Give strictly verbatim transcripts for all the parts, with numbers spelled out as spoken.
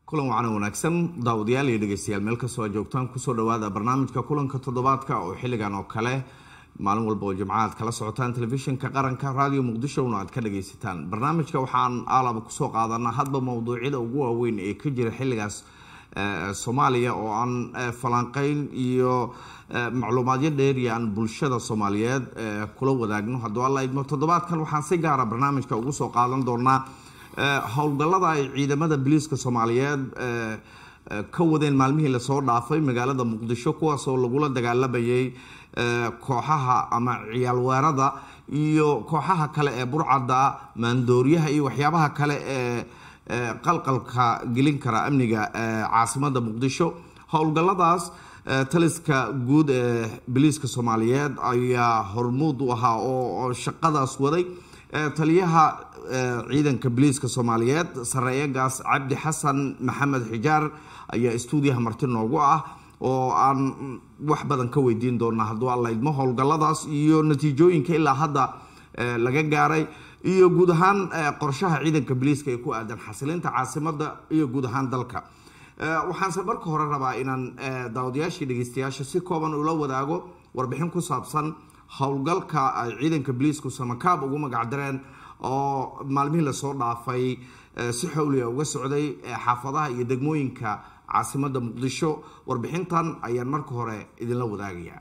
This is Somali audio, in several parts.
kulan wacan wanaagsan daawadayaal iyo dhageystayaal meel kastoo aad joogtaan kusoo dhawaada barnaamijka kulanka toddobaadka oo xilligan oo kale maalin walba oo jimcaad kala socotaan telefishinka qaranka radio muqdisho una aad ka dhageysataan barnaamijka waxaan aalaba kusoo qaadanaa hadba mawduucyada ugu waaweyn ee ka jira xilligaas Soomaaliya oo aan falanqeyn iyo macluumaadyo dheer iyo aan bulshada Soomaaliyeed kula wadaagno haddii alla idmo toddobaadkan waxaan si gaar ah barnaamijka ugu soo qaadan doonaa howlgallada ay ciidamada booliiska Soomaaliyeed ka wadeen maalmihii la soo dhaafay magaalada Muqdisho kuwaas oo lagula dagaalamayay kooxaha ama ciyaal weerarada iyo kooxaha kale ee burcada maandooriyaha iyo waxyaabaha kale ee qalqalka gelin kara amniga caasimada Muqdisho howlgalladaas taliska guud ee booliiska Soomaaliyeed ayaa hormuud u ahaa oo shaqadaas waday taliyaha ciidanka booliiska Soomaaliyeed sareeyagaas Cabdi Xasan Maxamed Xijaar ayaa stuudiyaha marti noogu ah oo aan wax badan ka weydiin doona haddii alla idmo howlgalladaas iyo natiijooyinka ilaa hadda laga gaaray iyo guud ahaan qorshaha ciidanka booliiska ee ku aadan xasilinta caasimada iyo guud ahaan dalka waxaan se marka hore rabaa inaan daawadayaashii dhageystayaasha si kooban ula wadaago warbixin ku saabsan howlgalka ay ciidanka booliisku samakaab ugu magac dareen oo maalmihii la soo dhaafay si xawli ah uga socday xaafadaha iyo degmooyinka caasimada Muqdisho warbixintan ayaan marka hore idin la wadaagayaa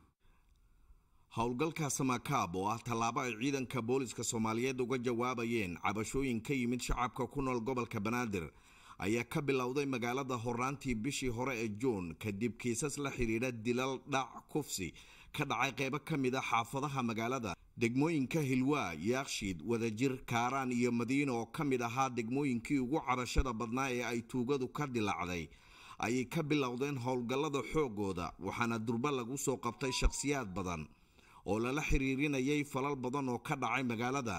howlgalka samakaab oo ah tallaabo ay ciidanka booliiska Soomaaliyeed uga jawaabayeen cabashooyin ka yimid shacabka ku nool gobolka Banaadir ayaa ka bilowday magaalada Horaantii bishii hore ee June kadib kiisas la xiriira dilal dhac kufsi ka dhacay qaybo ka mid ah xaafadaha magaalada degmooyinka Hilwaa Yaaqshiid Wadajir Kaaraan iyo Madiina oo ka mid ahaa degmooyinkii ugu cabashada badnaa ee ay tuugadu ka dilacday ayay ka bilowdeen howlgallada xoogooda waxaana durba lagu soo qabtay shakhsiyaad badan oo lala xiriirinayay falal badan oo ka dhacay magaalada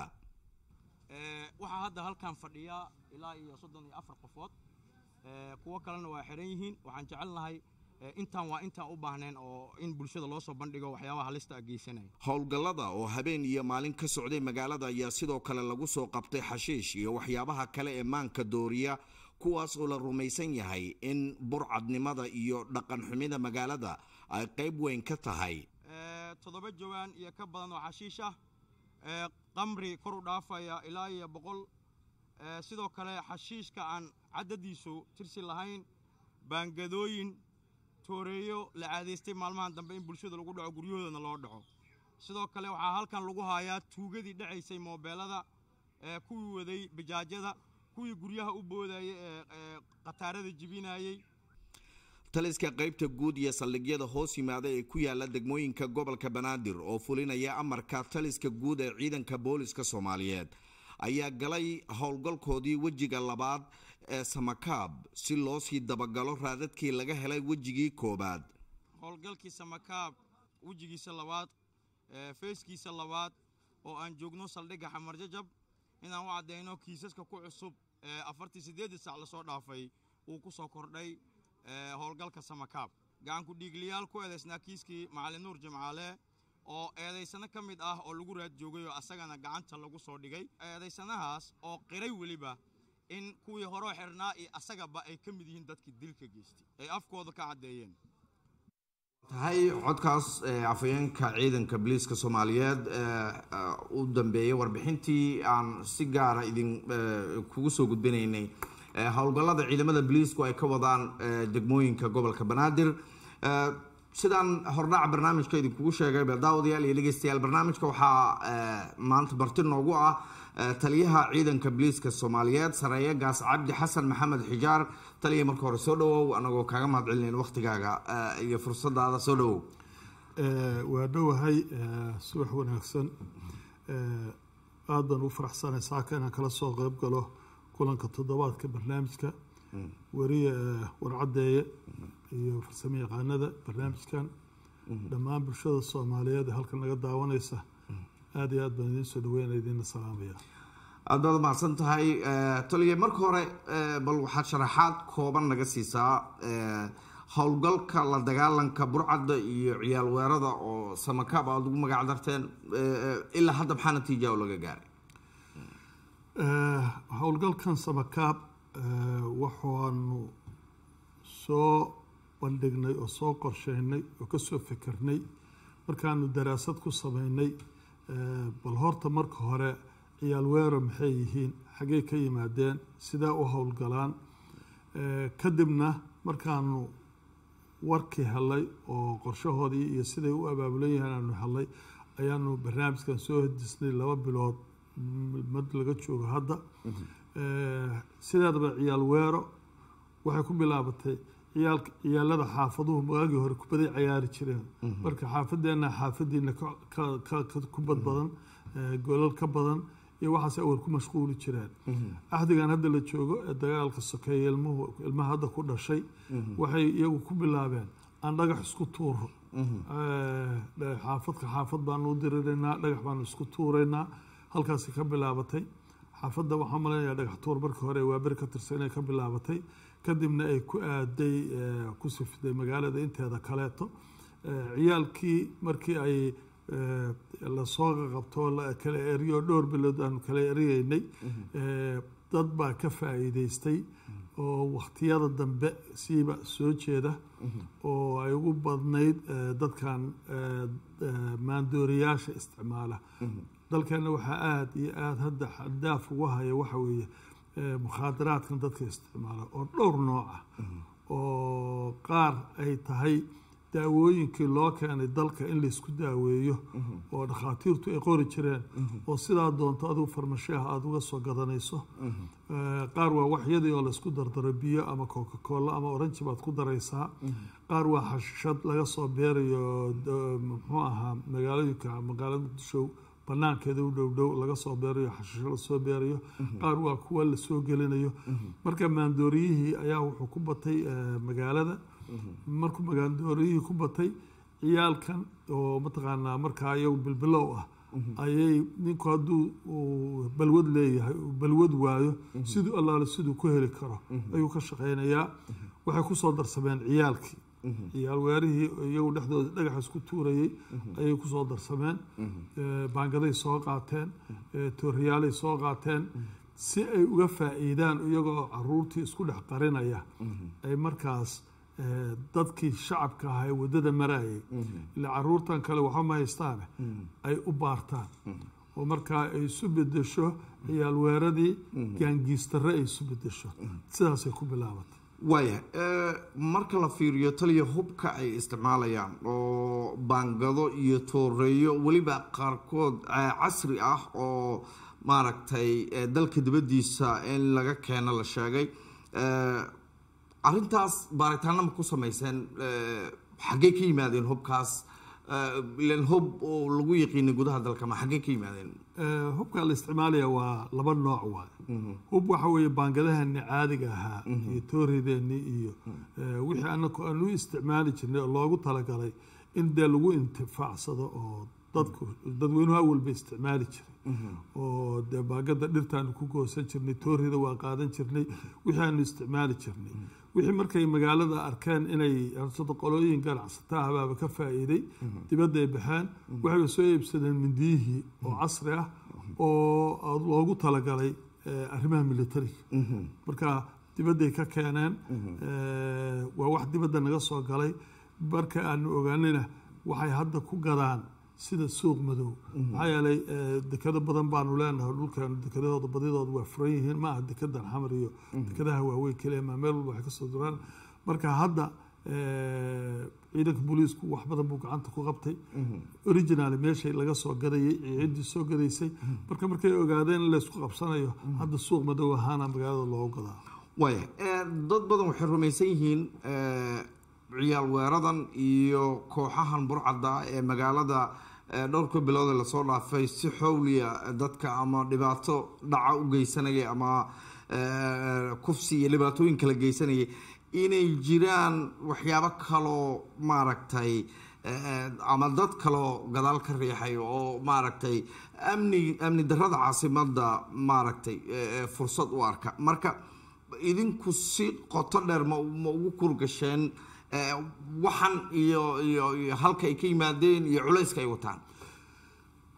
ee waxa hadda halkan fadhiya ilaa iyo soddon iyo afar qofood ee kuwa kalena waa xiran yihiin waxaan jecelnahay intaan waa intaan u baahneen oo in bulshada loo soo bandhigo waxyaabaha halista ageysanay howlgallada oo habeen iyo maalin ka socday magaalada ayaa sidoo kale lagu soo qabtay xashiish iyo waxyaabaha kale ee maanka dooriya kuwaas oo la rumaysan yahay in burcadnimada iyo dhaqan xumida magaalada ay qayb weyn ka tahay ee toddoba jawaan iyo ka badan oo xashiish ah ee qamri kor u dhaafaya ilaa iyo boqol ee sidoo kale xashiishka aan cadadiisu tirsi lahayn baangadooyin tooreeyo la caadeystay maalmahan dambe in bulshada lagu dhaco guryahoodana loo dhaco sidoo kale waxaa halkan lagu hayaa tuugadii dhacaysay moobeelada ee kuwii waday bajaajada kuwii guryaha u boodayay ee qataarada jibinayay taliska qaybta guud iyo saldhigyada hoos yimaada ee ku yaala degmooyinka gobolka Banaadir oo fulinaya amarka taliska guud ee ciidanka booliiska Soomaaliyeed ayaa galay howlgalkoodii wajiga labaad ee samakaab si loo sii dabagalo raadadkii laga helay wajigii koobaad howlgalkii samakaab wajigiisa labaad ee feeskiisa labaad oo aan joogno saldhigga Xamar Jajab inaan u cadeyno kiisaska ku cusub ee afartan iyo siddeed saac la soo dhaafay uu ku soo kordhay ee howlgalka samakaab gacan ku dhiigliyaal ku eedeysnaa kiiskii Macalin Nuur Jimcaale oo eedeysana ka mid ah oo lagu raad joogay oo asagana gacanta lagu soo dhigay eedeysanahaas oo qiray waliba in kuwii hore xirnaa iyo asagaba ay ka mid yihiin dadkii dilka geystay ay afkooda ka cadeeyeen tahay codkaas afayeenka ciidanka booliiska Soomaaliyeed u dambeeyay warbixintii aan si gaar ah idin kugu soo gudbinaynay howlgallada ciidamada booliisku ay ka wadaan degmooyinka gobolka Banaadir sidaan hordhac barnaamijka idin kugu sheegay daawadayaal iyo dhageystayaal barnaamijka waxaa maanta marti noogu ah taliyaha ciidanka booliiska Soomaaliyeed sareeyagaas Cabdi Xasan Maxamed Xijaar taliya marka hore soo dhawow anagoo kaaga mahad celinayna waqtigaaga iyo fursadaada soo dhawow ee waa dhawahay subax wanaagsan ee aadan u faraxsanahay saaka inaan kala soo qayb galo kulanka toddobaadka barnaamijka wariye warcadeeye iyo farsamo yaqaanada barnaamijkan dhammaan bulshada Soomaaliyeed halkan naga daawanaysa aad iyo aad baan idin soo dhaweynaa idin salaamaya aad baad mahadsan tahay taliye marka hore bal waxaad sharaxaad kooban naga siisaa howlgalka la dagaalanka burcadda iyo ciyaal weerarada oo samakaab aad ugu magac darteen ilaa hadda maxaa natiijo laga gaaray howlgalkan samakaab waxaanu soo bandhignay oo soo qorsheynay oo ka soo fikirnay markaanu daraasad ku sameynay bal horta marka hore ciyaal weero maxay yihiin xaggee ka yimaadeen sidaa u howlgalaan kadibna markaanu warkii helay oo qorshahoodii iyo siday u abaabulan yahaan aanu helay ayaanu barnaamijkan soo hordisnay laba bilood mad laga joogo hadda sideedaba ciyaal weero waxay ku bilaabatay ciyaal ciyaalada xaafaduhu magaagii hore kubaday cayaari jireen marka xaafadeena xaafadiina ku bad badan golol ka badan iyo waxaas awal ku mashquuli jireen ahdigan hadda la joogo ee dagaalka sokeeye ilmuhu ilmaha hadda ku dhashay waxay iyagu ku bilaabeen aan dhagax isku tuuro xaafadka xaafad baanu u diriraynaa dhagax baanu isku tuuraynaa halkaasi ka bilaabatay xaafadda waxaan malaynayaa dhagax tuur markii hore waa beri ka tirsan inay ka bilaabatay kadibna ay ku aaday ku sifday magaalada inteeda kaleeto ciyaalkii markii ay lasoo qabto kala eriyo dhowr bilood aanu kala eriyeynay dad baa ka faa'iidaystay oo wakhtiyada dambe siiba soo jeeda oo ay ugu badnayd dadkan maandooriyaasha isticmaala dalkeena waxaa aada iyo aada hadda xadaaf ugu haya waxa weeye mukhaadaraadkan dadka isticmaala oo dhowr nooc ah oo qaar ay tahay daawooyinkii loo keenay dalka in laysku daaweeyo oo dhakhaatiirtu ay qori jireen oo sidaa doonto adigu farmashiaha aada uga soo gadanayso qaar waa waxyadii oo laysku dardaro biyo ama coca-cola ama oranji baad ku daraysaa qaar waa xashishad laga soo beerayo muxuu ahaa magaalooyinka magaalada muqdisho banaankeeda u dhow dhow laga soo beerayo xashisho lasoo beerayo qaar waa kuwa lasoo gelinayo marka maandooriyihii ayaa wuxuu ku batay magaalada markuu maandooriyihii ku batay ciyaalkan oo mataqaanaa markaa iyagu bilbilow ah ayay ninku hadduu balwad leeyahay balwad waayo siduu allaale siduu ku heli karo ayuu ka shaqaynayaa waxay kusoo darsameen ciyaalkii ciyaal weerihii iyagu dhexdooda dhagax isku tuurayay ayay kusoo darsameen baangaday soo qaateen tooriyaalay soo qaateen si ay uga faa'iidaan iyagoo caruurtii isku dhex qarinaya ay markaas dadkii shacabka ahaa ee waddada marayay ilaa caruurtan kale waxa ma haystaane ay u baartaan oo markaa ay isu bedesho ciyaal weeradii gaangiistarre ay isu bedesho sidaasay ku bilaabatay waaya marka la fiiriyo taliya hubka ay isticmaalayaan oo baangado iyo tooreeyo weliba qaarkood casri ah oo maaragtay dalka dibaddiisa in laga keeno la sheegay arrintaas baaritaanna ma ku samayseen xaggee ka yimaadeen hubkaas ilan hub oo lagu yaqiinay gudaha dalka ma xaggee ka yimaadeen hubka la isticmaalaya waa laba nooc waay hub waxa weeye baangadaheeni caadiga ahaa iyo toorideeni iyo wixii anaku aan u isticmaali jirnay oo loogu talagalay in dee lagu intifaacsado oo dadku dadweynuhu awalba isticmaali jiray oo dee baangada dhirtaanu ku goosan jirnay toorida waa qaadan jirnay wixii aanu isticmaali jirnay wixii markay magaalada arkeen inay qolooyin ganacsataa habaaba ka faa'iiday dibadda ay baxeen waxay soo iibsadeen mindiyihii oo casri ah oo loogu talagalay arrimaha militariga marka dibadday ka keeneen waa wax dibadda naga soo galay marka aanu ogaanina waxay hadda ku gadaan sida suuq madow maxaa yeelay dekado badan baanu leenahay dhulkan dekadahooda badidooda waa furan yihiin ma aha dekadan xamar iyo dekadaha waaweyn keliya ma meel walba waxay ka soo duraan marka hadda ciidanka booliisku wax badan buu gacanta ku qabtay original meeshay laga soo gadayay ciiddii soo gadaysay marka markay ogaadeen in laysku qabsanayo hadda suuq madow ahaana magaalada loogu gadaa waaya dad badan waxay rumaysan yihiin ciyaal weeradan iyo kooxahan burcadda ee magaalada dhowrka bilood lasoo dhaafay si xowliya dadka ama dhibaato dhaca u geysanaya ama kufsi iyo dhibaatooyin kala geysanaya inay jiraan waxyaabo kaloo maaragtay ama dad kaloo gadaal ka riixay oo maaragtay amni amni darrada caasimadda maaragtay fursad u arka marka idinku si qoto dheer ma ma ugu kurgasheen waxan iyo iyo halka ay ka yimaadeen iyo culayska ay wataan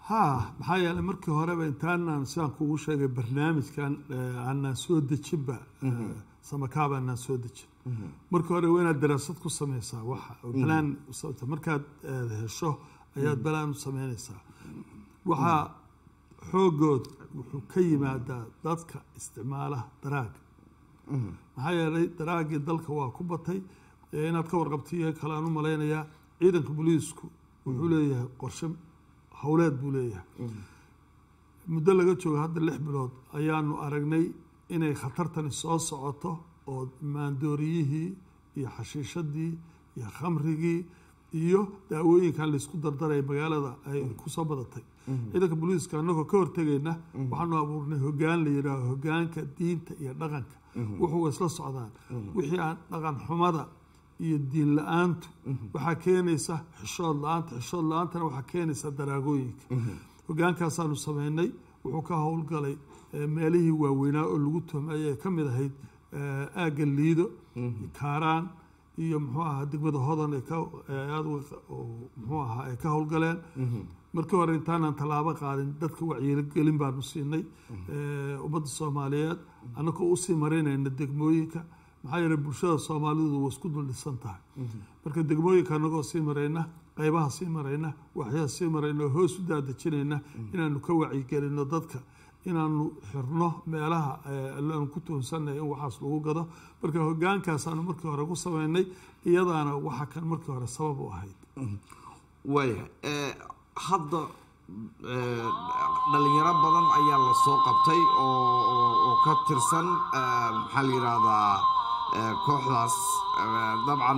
ها maxaa yeelay markii horeba intaanaan sidaan kugu sheegay barnaamijkan aanaan soo dejinba samakaab aanaan soo dejin markii hore waa inaad daraasad ku samaysaa waxa balaan markaad hesho ayaad balaan u samaynaysaa waxaa xoogood wuxuu ka yimaadaa dadka isticmaala daraaga maxaa yeelay daraagii dalka waa ku batay inaad ka warqabtiyo kale aan u malaynayaa ciidanka booliisku wuxuu leeyahay qorshe howleed buu leeyahay muddo laga joogo hadda lix bilood ayaanu aragnay inay khatartani soo socoto oo maandooriyihii iyo xashiishadii iyo khamrigii iyo daawooyinkan laysku dardaraya magaalada ay ku soo badatay ciidanka booliiska annagoo ka hortegayna waxaanu abuurnay hoggaan la yidhaaho hoggaanka diinta iyo dhaqanka wuxuu isla socdaan wixii aan dhaqan xumada iyo diin la-aantu waxaa keenaysa xishood la-aanta xishood la-aantana waxaa keenaysa daraagooyinka hogaankaasaanu samaynay wuxuu ka howlgalay meelihii waaweynaa oo lagu tuhmay ay ka mid ahayd aagga liido kaaraan iyo muxuu ahaa degmada hodan ay ka aad muxuu ahaa ay ka howlgaleen markii hore intaanaan tallaabo qaadin dadka wacyigelin baanu siinay ummadda soomaaliyeed annagoo usii marinayna degmooyinka maxaa yeelay bulshada soomaalidu waa isku dul dhisan tahay marka degmooyinka annagoo sii marayna qaybaha sii marayna waxyaha sii marayna oo hoos u daadejinayna inaanu ka wacyigelino dadka inaanu xirno meelaha aanu ku tuhunsanay in waxaas lagu gado marka hogaankaasaanu markii hore ku samaynay iyadaana waxa kan markii hore sabab u ahayd waayahay hadda dhalinyaro badan ayaa la soo qabtay oo ka tirsan maxaa la yidhaahdaa kooxdaas dabcan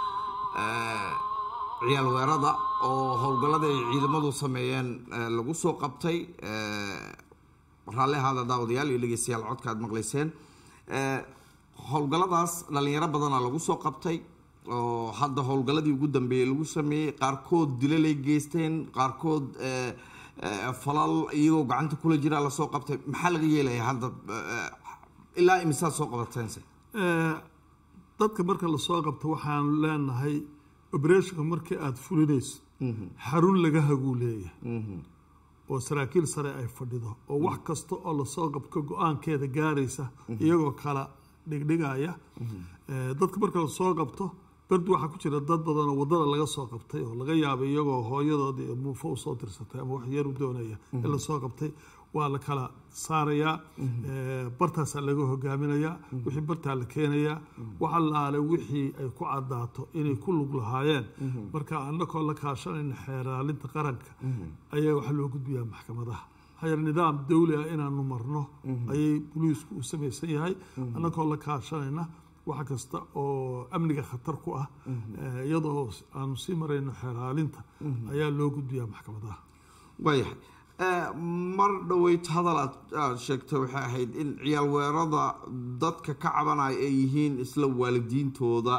ciyaal weerada oo howlgallada ay ciidamadu sameeyeen lagu soo qabtay raalli ahaada daawadayaal iyo dhegeystayaal codka aad maqlayseen howlgalladaas dhalinyaro badanaa lagu soo qabtay oo hadda howlgalladii ugu dambeeyey lagu sameeyey qaarkood dilalay geysteen qaarkood falal iyagoo gacanta kula jiraa lasoo qabtay maxaa laga yeelaya hadda ilaa imisaad soo qabateense dadka marka lasoo qabto waxaan leenahay oberetionka markii aada fulinayso xarun laga haguu leeyahay oo saraakiil sare ay fadhido oo wax kasta oo lasoo qabto go-aankeeda gaaraysa iyagoo kala dhigdhigaya dadka marka lasoo qabto bardu waxaa ku jira dad badan oo waddada laga soo qabtay oo laga yaabay iyagoo hooyadoodii iyo muufo usoo tirsatay ama wax yar u doonaya in lasoo qabtay waa la kala saarayaa bartaasaa laga hogaaminayaa wixii bartaa la keenayaa waxa laale wixii ay ku cadaato inay ku lug lahaayeen marka annakoo la kaashanayna xeeraalinta qaranka ayaa waxaa loo gudbiyaa maxkamadaha hayar nidaam dawli ah inaanu marno ayay booliisku u samaysan yahay annakoo la kaashanayna wax kasta oo amniga khatar ku ah iyadoo aanu sii marayno xeeraalinta ayaa loo gudbiyaa maxkamadaha waayahay mar dhaweyd hadal aad sheegtay waxay ahayd in ciyaal weerada dadka ka cabanaya ay yihiin isla waalidiintooda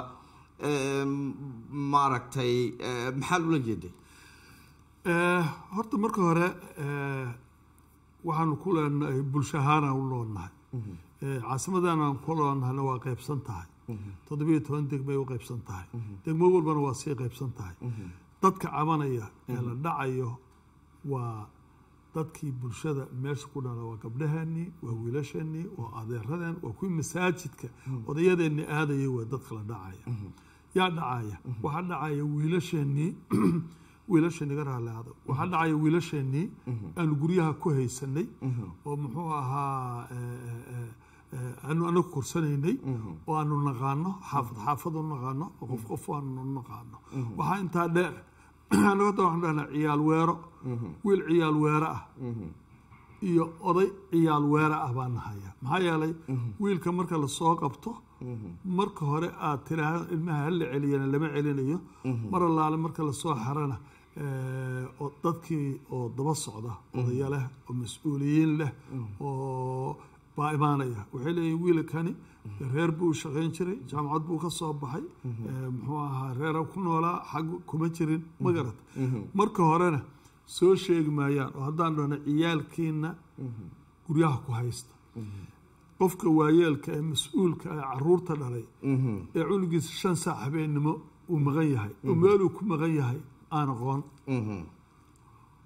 maaragtay maxaad ula jeeday horta marka hore waxaanu ku leenahay bulsho ahaanaan u loonahay caasimadeenaan ku loonahayna waa qaybsan tahay toddobiyo toban degmay u qaybsan tahay degmo walbana waa sii qaybsan tahay dadka cabanaya ee la dhacayo waa dadkii bulshada meesha ku dhala waa gabdhaheennii waa wiilasheenii waa adeeradeen waa kuwii masaajidka odayadeennii aadayay waa dadka la dhacaya yaa dhacaya waxaa dhacaya wiilasheenii wiilasheenii ga raalaado waxaa dhacaya wiilasheenii aanu guryaha ku haysanay oo muxuu ahaa aanu anagu korsanaynay oo aanu naqaano xaafad xaafad u naqaano oo qof qof aanu naqaano waxaa intaa dheer anagu hadda waxaan dhahnaa ciyaal weero wiil ciyaal weero ah iyo oday ciyaal weero ah baan nahaya maxaa yeelay wiilka marka lasoo qabto marka hore aad tiraahdo ilmaha hala celiyana lama celinayo mar allaale marka lasoo xarana dadkii oo daba socda odaya leh oo mas-uuliyiin leh oo baa imaanaya waxay leeyihin wiilkani reer buu shaqayn jiray jaamacad buu ka soo baxay muxuu ahaa reera ku noolaa xag kuma jirin ma garat marka horena soo sheegi maayaan oo haddaan dhahno ciyaalkiina guryaha ku haysta qofka waayeelka ee mas-uulka ee caruurta dhalay ee cunugiisa shan saac habeennimo uu maqan yahay oo meeluu ku maqan yahay aan aqoon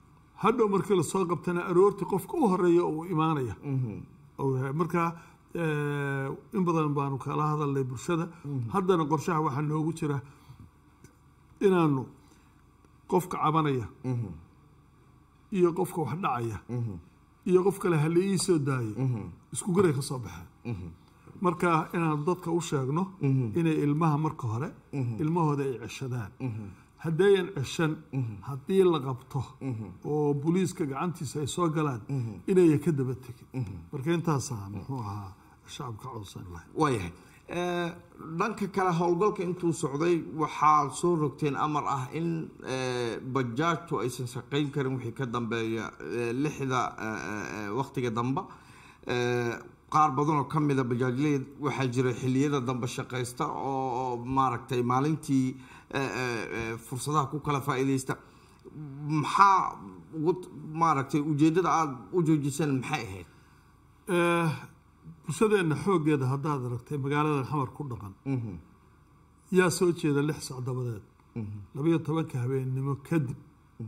hadhow markii lasoo qabtana aroortii qofka u horeeya uu imaanaya marka in badan baanu kala hadalnay bulshada haddana qorshaha waxaa noogu jira inaanu qofka cabanaya iyo qofka wax dhacaya iyo qof kale hal ii soo daayay isku garay ka soo baxeen marka inaan dadka u sheegno inay ilmaha marka hore ilmahooda ay ceshadaan haddayan ceshan haddii la qabto oo booliiska gacantiisa ay soo galaan inay ka daba tegin marka intaasaa muxuu ahaa shacabka codsan lahay waayahay dhanka kale howlgalka intuu socday waxaa soo rogteen amar ah in bajaajtu aysan shaqayn karin wixii ka dambeeya lixda waqtiga dambe qaar badan oo ka mida bajaajleed waxaa jira xilliyada dambe shaqaysta oo maaragtay maalintii fursadaha ku kala faa'iidaysta maxaa maaragtay ujeeddada aada u joojiseen maxay ahayd bulshadeenna xooggeeda haddaad aragtay magaalada xamar ku dhaqan yaa soo jeeda lix sac dabadeed labayo tobanka habeennimo kadib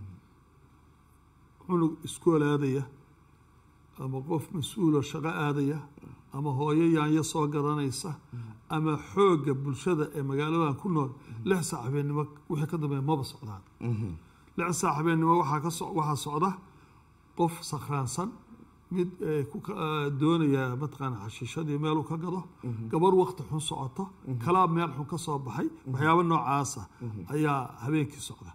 cunug iskool aadaya ama qof mas-uuloo shaqo aadaya ama hooyo yaanyo soo garanaysa ama xoogga bulshada ee magaaladan ku nool lix sac habeennimo wixii ka dambeeya maba socdaan lix sac habeennimo waxaa ka so waxaa socda qof sakhraansan mid doonaya mataqaana xashiishadii meeluu ka gado gabar waqti xun socoto kalaab meel xun ka soo baxay waxyaabo noocaasa ayaa habeenkii socda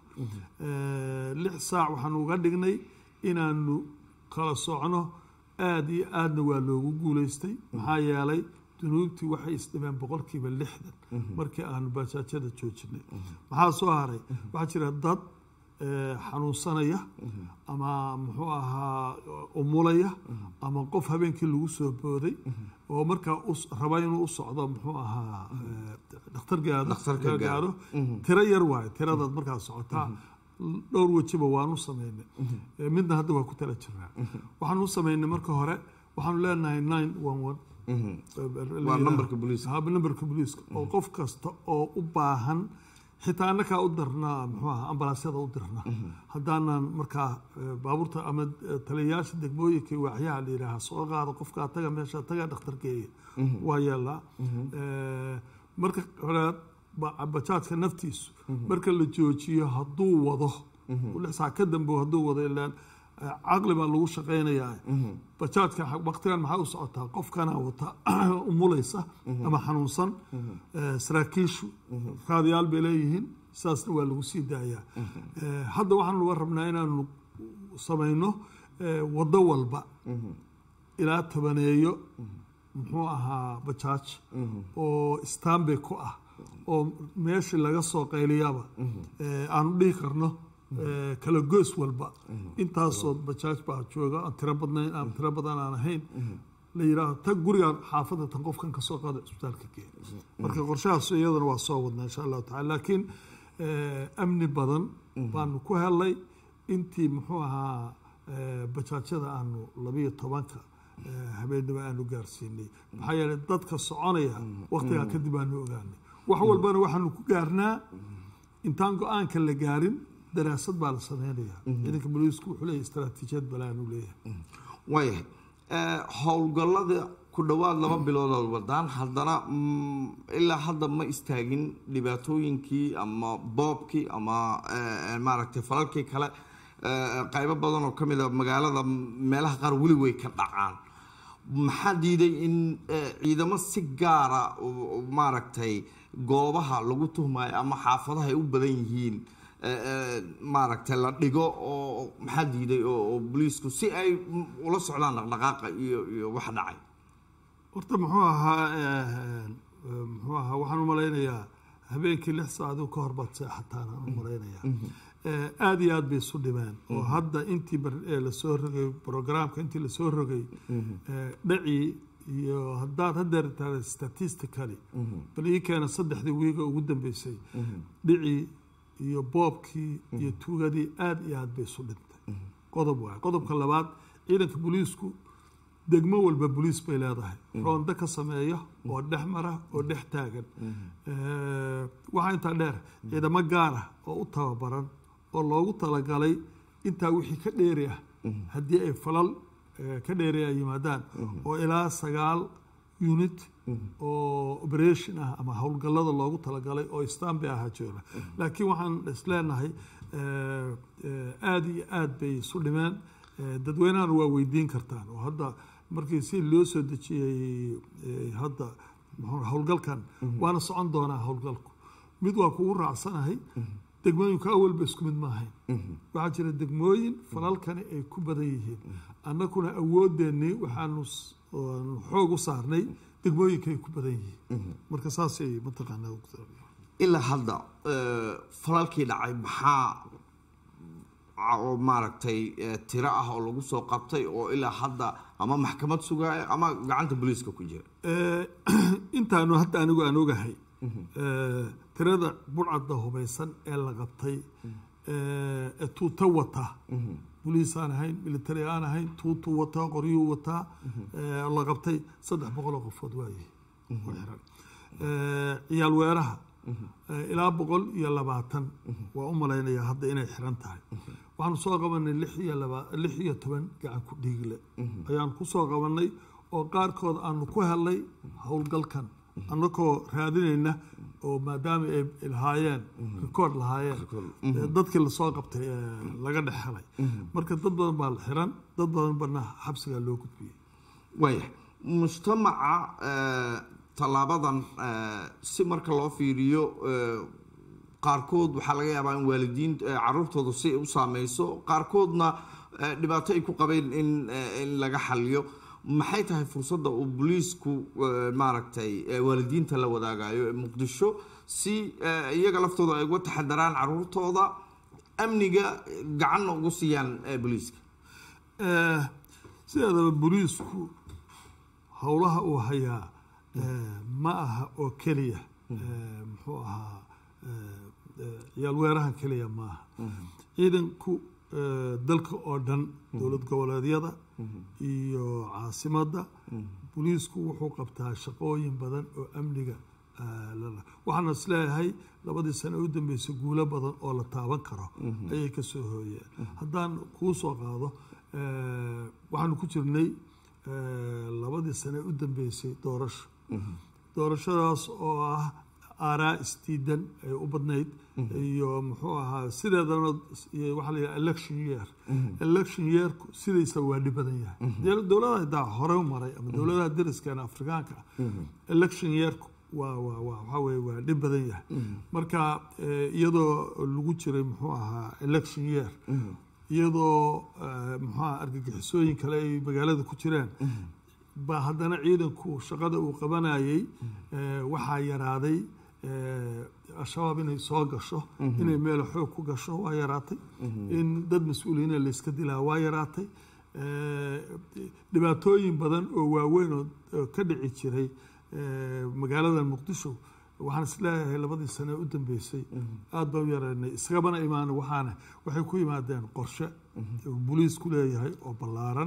lix saac waxaanu uga dhignay inaanu kala socno aada iyo aadna waa loogu guulaystay maxaa yeelay dunuubtii waxay isdhimeen boqolkiiba lixdan markii aanu bajaajyada joojinay maxaa soo haray waxaa jira dad xanuunsanaya ama muxuu ahaa umulaya ama qof habeenkii lagu soo booday oo markaa raba inuu u socdo muxuu ahaa dhakhtar gaaro tiro yar waayo tiradaad markaa socotaa dhowr wejiba waanu samaynay midna hadda waa ku tala jirnaa waxaanu u samaynay marka hore waxaanu leenahay nine one one waa nambarka booliiska nambarka booliiska oo qof kasta oo u baahan xitaa annakaa u dirnaa muxuu ahaa ambalaasyada u dirnaa haddaanan markaa baabuurta ama taliyayaasha degmooyinka waaxyaha la yidhaaha soo qaada qofkaa taga meesha taga dhakhtarkeeya waa yeelaa marka horead bajaajka naftiisu marka la joojiyo hadduu wado lix saac ka dambe hadduu wado ilaan caqli baa lagu shaqaynayaa bajaajka waqtigan maxaa u socotaa qofkana wata umulaysa ama xanuunsan saraakiishu raadiyaal bay leeyihiin sidaasna waa lagu sii daayaa hadda waxaanu uga rabnaa inaanu samayno waddo walba ilaa tobaneeyo muxuu ahaa bajaaj oo istaanbay ku ah oo meeshii laga soo qayliyaba aanu dhihi karno kala goos walba intaasoo bajaaj baa jooga aan tiro badnayn aan tiro badan aan ahayn la yidhaaho tag gurigaan xaafadda tan qofkan ka soo qaada isbitaalka geeya marka qorshahaas iyadana waa soo wadnaa insha allahu tacala laakiin amni badan baanu ku helnay intii muxuu ahaa bajaajyada aanu labiyo tobanka habeennimo aanu gaarsiinay maxaa yeelay dadka soconaya waqtigaa kadib aanu ogaanay wax walbana waxaanu ku gaarnaa intaan go-aanka la gaarin daraasad baa la sameynaya ciidanka booliisku wuxuu leeyahay istaraatiijiyad balaanu leeyahay waayahay howlgallada ku dhowaad laba biloodood wadaan haddana ilaa hadda ma istaagin dhibaatooyinkii ama boobkii ama maaragtay falalkii kale qaybo badan oo ka mid a magaalada meelaha qaar weli way ka dhacaan maxaa diiday in ciidamo si gaara maaragtay goobaha lagu tuhmayo ama xaafadaha ay u badan yihiin maaragtay la dhigo oo maxaa diiday oo booliisku si ay ula socdaan dhaqdhaqaaqa iyo iyo wax dhacay horta muxuu ahaa muxuu ahaa waxaan u malaynayaa habeenkii lix saacadood ka hor baad seexataan aan u malaynayaa aada iyo aad bay isu dhimeen oo hadda intii lasoo rogay programka intii lasoo rogay dhacii iyo haddaad hadeertaa statistically bal ii keena saddexdii wiiga ugu dambeysay dhicii iyo boobkii iyo tuugadii aada iyo aad bay isu dhintay qodob waay qodobka labaad ciidanka booliisku degmo walba booliis bay leedahay roondo ka sameeya oo dhex mara oo dhex taagan waxaa intaa dheer ciidamo gaar ah oo u tababaran oo loogu talagalay intaa wixii ka dheeri ah haddii ay falal ka dheeri ay yimaadaan oo ilaa sagaal unit oo operation ah ama howlgallada loogu talagalay oo istanbul ahaa jooga laakiin waxaan isleenahay aad iyo aad bay isu dhimeen dadweynahana waa weydiin kartaan oo hadda markii si loo soo dejiyey hadda howlgalkan waana socon doonaa howlgalku mid waa kugu raacsanahay degmooyinka awalba isku mid maahayn waxaa jira degmooyin falalkani ay ku badan yihiin annaguna awoodeennii waxaanu xoog u saarnay degmooyinka ay ku badan yihiin marka saasay mataqaanaa ilaa hadda falalkii dhacay maxaa oo maaragtay tiro ah oo lagu soo qabtay oo ilaa hadda ama maxkamad sugaya ama gacanta booliiska ku jira intaanu hadda anigu aan ogahay tirada burcadda hubaysan ee la qabtay ee tuuta wata boliis aan ahayn military aan ahayn tuutu wataa qoryuu wataa la qabtay saddex boqol oo qofood waaye ciyaal weeraha ilaa boqol iyo labaatan waa u malaynayaa hadda inay xiran tahay waxaanu soo qabanay lix iyo laba lix iyo toban gacan ku dhiigle ayaan ku soo qabanay oo qaarkood aanu ku helnay howlgalkan annagoo raadinayna oo maadaama ay lahaayeen rikoord lahaayeen dadkii lasoo qabtay laga dhex helay marka dad badan baa la xiran dad badan bana xabsigaa loo gudbiyey waaya mujtamaca tallaabadan si marka loo fiiriyo qaarkood waxaa laga yaabaa in waalidiin caruurtooda si u saameyso qaarkoodna dhibaato ay ku qabeen in in laga xaliyo maxay tahay fursadda uu booliisku maaragtay waalidiinta la wadaagayo ee muqdisho si iyaga laftooda ay uga taxadaraan caruurtooda amniga gacanna ugu siiyaan booliiska sideedaba booliisku howlaha uu hayaa ma aha oo keliya muxuu ahaa ciyaal weerahan keliya ma aha ciidanku dalka oo dhan dowlad goboleedyada iyo caasimadda booliisku wuxuu qabtaa shaqooyin badan oo amniga waxaana isleeyahay labadii sano u dambeysay guulo badan oo la taaban karo ayay ka soo hooyeen haddaan kuu soo qaado waxaanu ku jirnay labadii sano u dambeysay doorasho doorashadaas oo ah aaraa isdiidan ay u badnayd iyo muxuu ahaa sideedana waxaa la yidhaha election year election yearku sidaysa waa dhib badan yahay dowladaha daa hore u maray ama dowladaha deriskeena afrikaanka election yearku waa waa waa waxaa weye waa dhib badan yahay marka iyadoo lagu jiray muxuu ahaa election year iyadoo muxuu ahaa argagixisooyin kale ay magaalada ku jireen ba haddana ciidanku shaqada uu qabanayay waxaa yaraaday al-shabaab inay soo gasho inay meelo xoog ku gasho waa yaraatay in dad mas-uuliyiina layska dilaa waa yaraatay dhibaatooyin badan oo waaweyn oo ka dhici jiray magaalada muqdisho waxaan isleeyahay labadii sane u dambeysay aada baan u yareynay isagabana imaana waxaana waxay ku yimaadeen qorshe booliis ku leeyahay oo ballaaran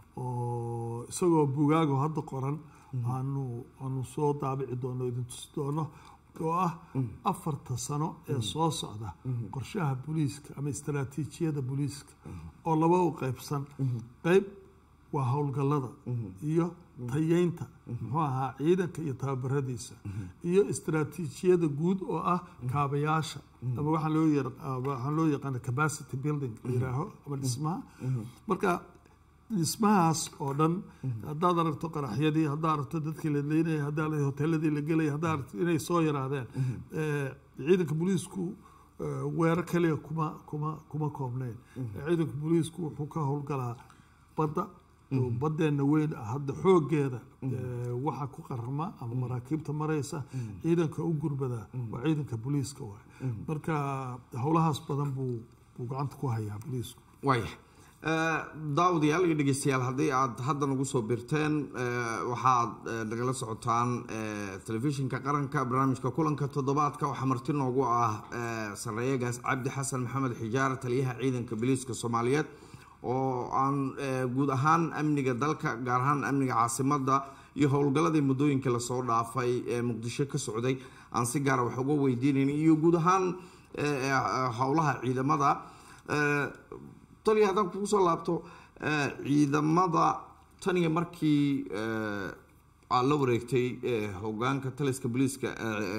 oo isagoo bugaago hadda qoran aanu aanu soo daabici doono idin tusi doono oo ah afarta sano ee soo socda qorshaha booliiska ama istaraatiijiyada booliiska oo laba u qaybsan qayb waa howlgallada iyo tayeynta muxuu ahaa ciidanka iyo tababaradiisa iyo istaraatiijiyada guud oo ah kaabayaasha ama waxaan loo waxaan loo yaqaana capacity building la yidhaaho ama dhismaha marka dhismahaas oo dhan haddaad aragto qaraxyadii haddaad aragto dadkii la leynayay haddaad aragto hoteeladii la gelayay haddaad aragto inay soo yaraadeen ciidanka booliisku weerar kaliya kuma kuma kuma koobnayn ciidanka booliisku wuxuu ka howlgalaa badda badeenna weyn hadda xoogeeda waxa ku qarama ama maraakiibta maraysa ciidanka u gurbada waa ciidanka booliiska waay marka howlahaas badan buu buu gacanta ku hayaa booliisku waaya daawadayaal iyo dhegeystayaal haddii aad hadda nagu soo birteen waxaad nagala socotaan telefishinka qaranka barnaamijka kulanka toddobaadka waxaa marti noogu ah sareeyagaas cabdi xasan maxamed xijaar taliyaha ciidanka booliiska soomaaliyeed oo aan guud ahaan amniga dalka gaar ahaan amniga caasimadda iyo howlgalladii muddooyinka lasoo dhaafay ee muqdisho ka socday aan si gaara wax uga weydiinayn iyo guud ahaan howlaha ciidamada taliya haddaan kugu soo laabto ciidamada tan iyo markii aad la wareegtay hogaanka taliska booliiska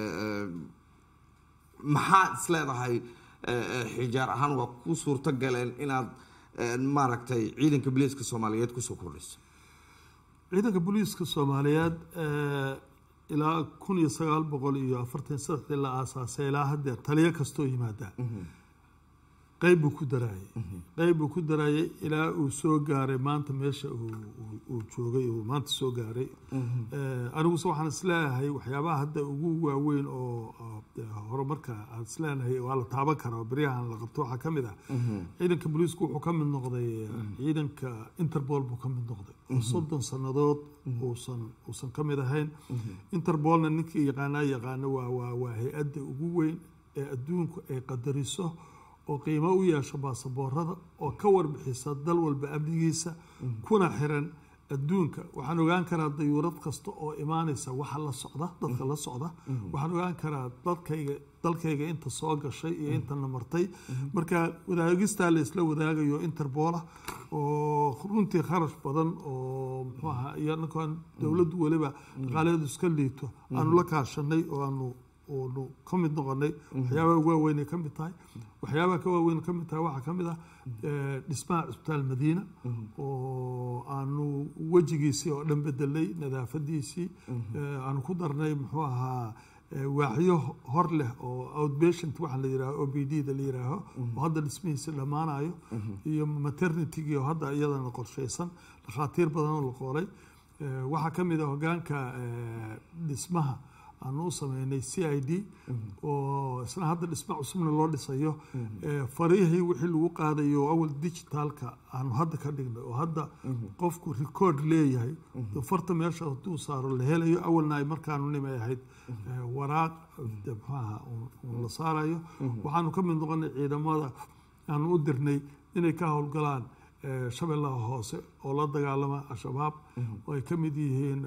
maxaa is leedahay xijaar ahaan waa ku suurto galeen inaad maaragtay ciidanka booliiska soomaaliyeed kusoo kordhiso ciidanka booliiska soomaaliyeed ilaa kun iyo sagaal boqol iyo afartan saddexdii la aasaasay ilaa haddeer taliyo kastoo yimaada qayb buu ku daraayay qayb buu ku daraayay ilaa uu soo gaaray maanta meesha uu joogay uu maanta soo gaaray aniguse waxaan isleeyahay waxyaabaha hadda ugu waaweyn oo horumarka aan isleenahay waa la taaban karaa oo beryahan la qabto waxaa ka mid ah ciidanka booliisku wuxuu ka mid noqday ciidanka interpol buu ka mid noqday oo soddon sannadood uusan uusan ka mid ahayn interpolna ninkii yaqaanaa yaqaano waa waa waa hay-adda ugu weyn ee adduunku ay qadariso oo qiimo u yeesho baasaboorada oo ka warbixisa dal walba amnigiisa kuna xiran adduunka waxaan ogaan karaa dayuurad kasta oo imaanaysa waxa la socda dadka la socda waxaan ogaan karaa dadkayga dalkayga inta soo gashay iyo inta namartay marka wadaagistaa la isla wadaagayo interpola oo runtii kharash badan oo muxuu ahaa iyo ninkan dowladdu weliba dhaqaaleedu iska liito aanu la kaashanay oo aanu oo ka mid noqonay waxyaabaha ugu waaweyn ay ka mid tahay waxyaabaha ka waaweyn ka mid tahay waxaa ka mid ah dhismaha cisbitaal madiina oo aanu wejigiisii oo dhan bedelay nadaafadiisii aanu ku darnay muxuu ahaa waaxyo hor leh oo outpatient waxa la yidhaaho o b d da la yidhaaho oo hadda dhismihiisi dhammaanayo iyo maternitygii oo hadda iyadana qorshaysan dhakhaatiir badan oo la qoolay waxaa ka mid ah hogaanka dhismaha aanu u sameynay c i d oo isna hadda dhismo cusubna loo dhisayo farihii wixii lagu qaadayo awal digitaalka aanu hadda ka dhignay oo hadda qofku record leeyahay farta meesha hadduu saaro la helayo awalna ay markaanu nimay ahayd waraaq maxaaha la saarayo waxaanu ka mid noqonay ciidamada aanu u dirnay inay ka howlgalaan shabeellaha hoose oo la dagaalama al-shabaab oo ay ka mid yihiin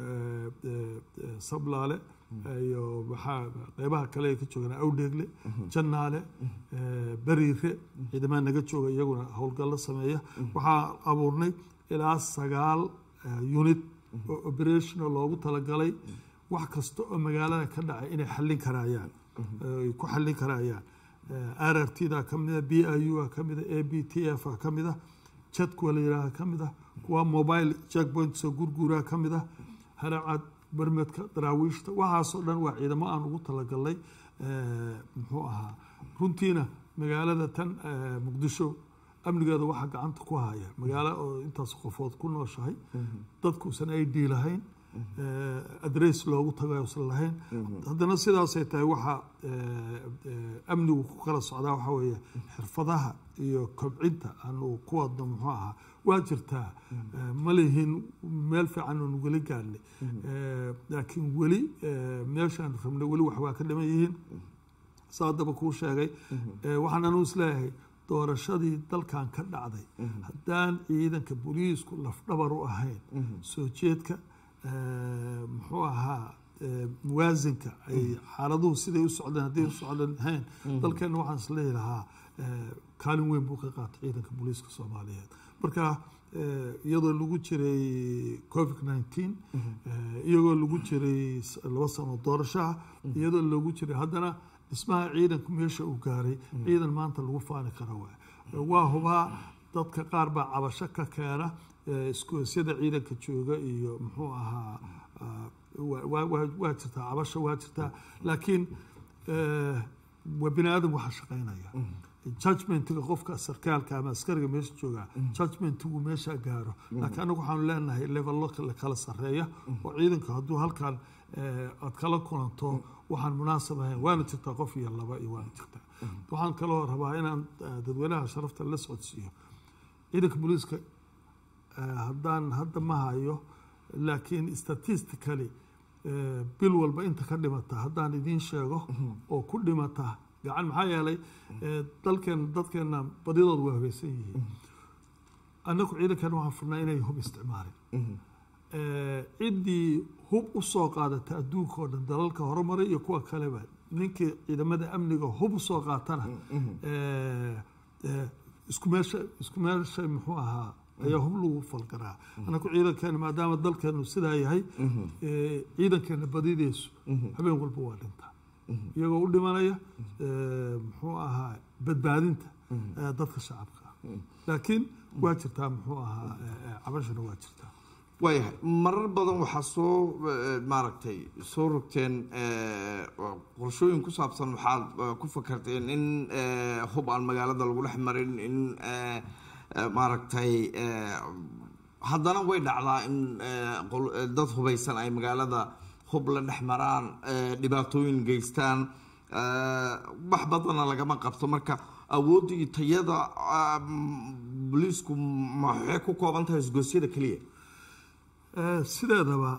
sablaale iyo waxaa qeybaha kale ay ka joogaan awdheegle jannaale bariire ciidamada naga jooga iyaguna howlgallo sameeya waxaa abuurnay ilaa sagaal unit oo operational loogu talagalay wax kasta oo magaalada ka dhacay inay xallin karayaan ay ku xallin karayaan r r t da ka mid ah b i u ka mid ah a b t f ka mid ah jadkuwa la yidhaaha ka mid ah kuwa mobile checkpoints oo gurguuraha ka mid ah haracad barmedka daraawiishta waxaasoo dhan waa ciidamo aan ugu talagalnay muxuu ahaa runtiina magaalada tan muqdisho amnigeeda waxaa gacanta ku haya magaalo oo intaas qofood ku nooshahay dadkuusan ay dhiilahayn adress loogu tagay usan lahayn haddana sidaasay tahay waxaa amnigu ku kala socdaa waxaa weeye xirfadaha iyo kobcinta aanu ku wadno muxuu ahaa waa jirtaa ma lihin meel fiican oonu weli gaadnay laakiin weli meeshaan rabnay weli wax waa ka dhiman yihiin saadaba kuu sheegay waxaan anuu isleeyahay doorashadii dalkan ka dhacday haddaan ciidanka booliisku lafdhabar u ahayn soo jeedka muxuu ahaa muwaasinka ay xaaladuhu siday u socdeen hadday u socdan ahayn dalkeenna waxaan isleeyi lahaa kaalin weyn buu ka qaatay ciidanka booliiska soomaaliyeed marka iyadoo lagu jiray covid nineteen iyagoo lagu jiray laba sano doorashaha iyadoo lagu jiray haddana dhismaha ciidanku meesha uu gaaray ciidan maanta lagu faani kara waay waa hubaa dadka qaar baa cabasho ka keena iskoosyada ciidanka jooga iyo muxuu ahaa waa jirtaa cabasho waa jirtaa laakiin waa bini aadam waxaa shaqaynaya judgmentiga qofka sarkaalka ama askariga meesha jooga judgmentigu meesha gaaro laakiin anagu waxaanu leenahay levello kala sareeya oo ciidanka hadduu halkan aad kala kulanto waxaan munaasab ahayn waana jirtaa qof iyo laba iyo waana jirtaa waxaan kaloo rabaa inaan dadweynaha sharafta la socodsiiyo ciidanka booliiska haddaan hadda ma hayo laakiin statistically bil walba inta ka dhimata haddaan idiin sheego oo ku dhimata gacan maxaa yeelay dalkeen dadkeena badidood waa habaysan yihiin annagu ciidankan waxaan furnaa inay hub isticmaalin ciddii hub u soo qaadata adduunka oo dhan dalalka horumaray iyo kuwa kaleba ninkii ciidamada amniga hub usoo qaatana isku meesha isku meesha muxuu ahaa ayaa hub lagu falgaraa anaku ciidankeena maadaama dalkeenu sidaa yahay ciidankeena badidiisu habeen walba waa dhintaa iyagoo u dhimanaya muxuu ahaa badbaadinta dadka shacabka laakiin waa jirtaa muxuu ahaa cabashana waa jirtaa waayahay marar badan waxaa soo maaragtay soo rogteen qorshooyin ku saabsan waxaad ku fakarteen in hub aan magaalada lagu dhex marin in maaragtay haddana way dhacdaa in dad hubaysan ay magaalada hub la dhex maraan dhibaatooyin geystaan wax badana lagama qabto marka awoodda iyo tayada booliisku maxay ku kooban tahay isgoosyada keliya sideedaba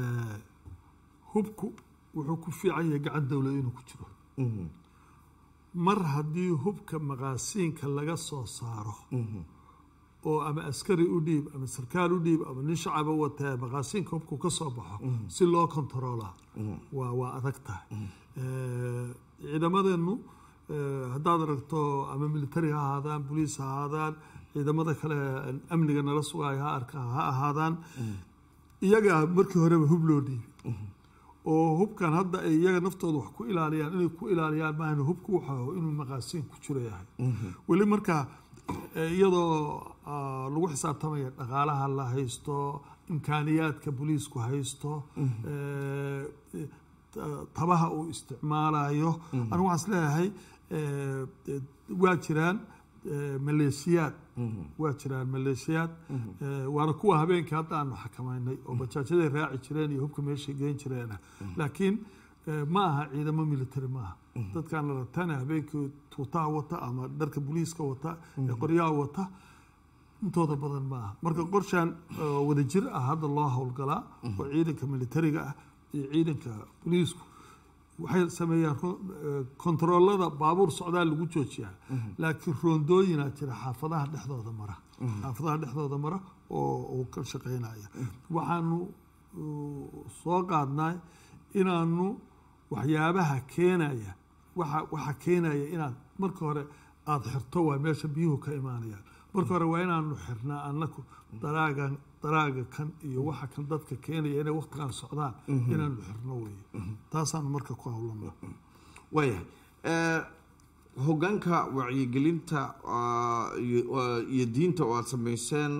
hubku wuxuu ku fiican yahay gacan dowlad inuu ku jiro mar haddii hubka maqaasiinka laga soo saaro oo ama askari u dhiib ama sarkaal u dhiib ama nin shacaba watee maqaasiinka hubku ka soo baxo si loo kontaroolaa waa waa adag tahay ciidamadeenu haddaad aragto ama military ha ahaadaan boliis ha ahaadaan ciidamada kale amniga nala sugaayo ha arka ha ahaadaan iyaga markii horeba hub loo dhiibay oo hubkan hadda ay iyaga naftooda wax ku ilaaliyaan inay ku ilaaliyaan maahan hubku waxa inuu maqaasiin ku jiro yahay weli markaa iyadoo lagu xisaabtamaya dhaqaalaha la haysto imkaaniyaadka booliisku haysto tabaha uu isticmaalayo anigu waxaan isleeyahay waa jiraan maleeshiyaad waa jiraan maleeshiyaad waana kuwa habeenkii hadda aanu xakamaynay oo bajaajaday raaci jireen iyo hubka meeshay geyn jireena laakiin ma aha ciidamo military ma aha dadkaan la ratana habeenkii tuutaha wata ama dharka booliiska wata ee qoryaha wata intooda badan ma aha marka qorshaan wadajir ah hadda loo howlgalaa oo ciidanka militariga ah iyo ciidanka booliisku waxay sameeyaan kontaroolada baabuur socdaal lagu joojiyaa laakiin roondooyinaa jira xaafadaha dhexdooda mara xaafadaha dhexdooda mara oo uu ka shaqaynaya waxaanu soo qaadnay inaanu waxyaabaha keenaya waxa waxa keenaya inaad marka hore aada xirto waa meesha biyuhu ka imaanayaan marka hore waa inaanu xirnaa annaku daraagan daraaga kan iyo waxa kan dadka keenaya inay waqtigan socdaan inaanu xirno weeye taasaanu marka ku hawlano waayahay hoggaanka wacyigelinta iyo diinta oo aad samayseen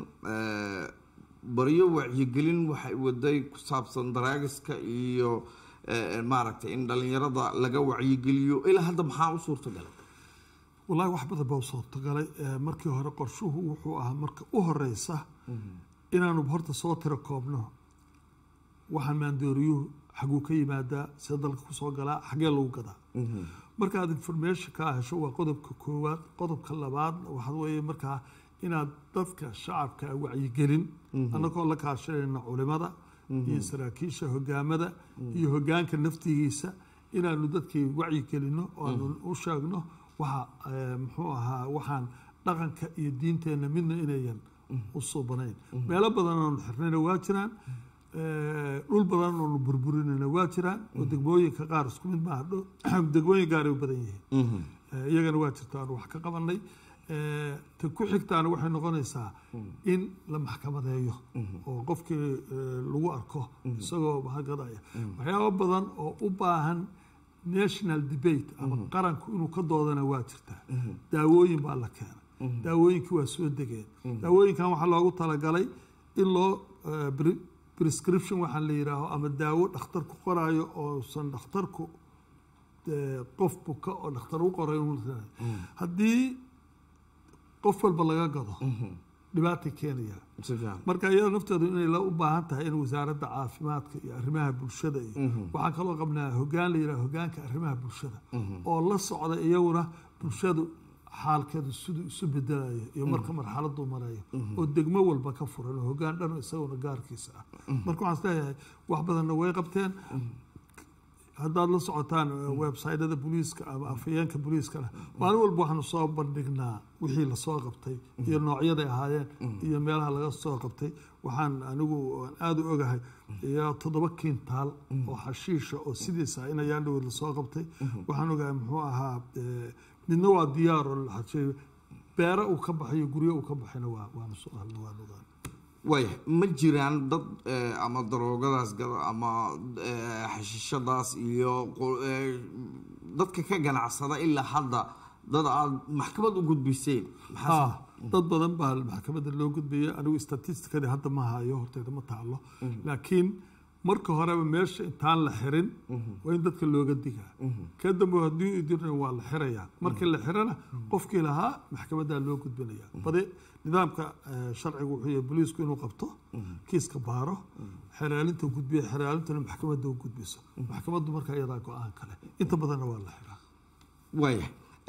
baryo wacyigelin waxay waday ku saabsan daraagiska iyo maaragtay in dhalinyarada laga wacyigeliyo ilaa hadda maxaa u suurtagalay wallahi wax badan baa u suurtagalay markii hore qorshuhu wuxuu ahaa marka u horeysa inaanu horta soo tiro koobno waxaan maandooriyuhu xaguu ka yimaadaa sida dalka kusoo galaa xagee lagu gadaa markaad information ka hesho waa qodobka koowaad qodobka labaad waxaa weeye markaa inaad dadka shacabka wacyigelin annagoo la kaashanayna culimada iyo saraakiisha hogaamada iyo hogaanka naftigiisa inaanu dadkii wacyigelino oo aanu u sheegno waxa muxuu ahaa waxaan dhaqanka iyo diinteenna midna inayan u suubanayn meelo badan oonu xirnayna waa jiraan dhul badan oonu burburinayna waa jiraan oo degmooyinka qaar isku mid maaha degmooyin gaaray u badan yihiin iyagana waa jirta aanu wax ka qabanay ta ku xigtaana waxay noqonaysaa in la maxkamadeeyo oo qofkii lagu arko isagoo mahagadaya waxyaabo badan oo u baahan national debate ama qaranku inuu ka doodana waa jirtaa daawooyin baa la keenay daawooyinkii waa soo degeen daawooyinkan waxaa loogu talagalay in loo prescription waxaan la yidhaaho ama daawo dhakhtarku qoraayo oosan dhakhtarku qof buka oo dhakhtar u qoray haddii qof walba laga gado dhibaatay keenaya marka iyada nafteedu inay la u baahan tahay in wasaaradda caafimaadka iyo arrimaha bulshada iyo waxaan kaloo qabnaa hoggaan la yidhaha hoggaanka arrimaha bulshada oo la socda iyaguna bulshadu xaalkeedu siduu isu bedelayo iyo marka marxaladuu marayo oo degmo walba ka furan oo hoggaan dhan isaguna gaarkiisa ah marka waxaan isleeyahay wax badanna way qabteen haddaad la socotaan websaytyada booliiska ama afhayeenka booliiskana maalin walba waxaanu soo bandhignaa wixii lasoo qabtay iyo noocyaday ahaayeen iyo meelaha laga soo qabtay waxaan anigu aada u ogahay iyo toddoba kiintaal oo xashiisha oo sidiisa in ayaan dhaweyd lasoo qabtay waxaan ogahay muxuu ahaa midna waa diyaar oo beera uu ka baxayo guryo uu ka baxayna waa waanu soo halna waan ogaan waaya ma jiraan dad ama daroogadaas gada ama xashiishadaas iyo dadka ka ganacsada ilaa hadda dad aad maxkamad u gudbiseen dad badan baa maxkamadda loo gudbiyay anigu statistically hadda ma hayo horteeda ma taalo laakiin marka horeba meesha intaan la xirin waa in dadka looga digaa kadamba haddii idirna waa la xirayaa markii la xirana qofkii lahaa maxkamadda loo gudbinaya bade nidaamka sharcigu wuxuu yahay booliisku inuu qabto kiiska baaro xiraalinta gudbiya xiraalintana maxkamadda u gudbiso maxkamaddu markaa iyadaa go-aan kale inta badanna waa la xiraa waaya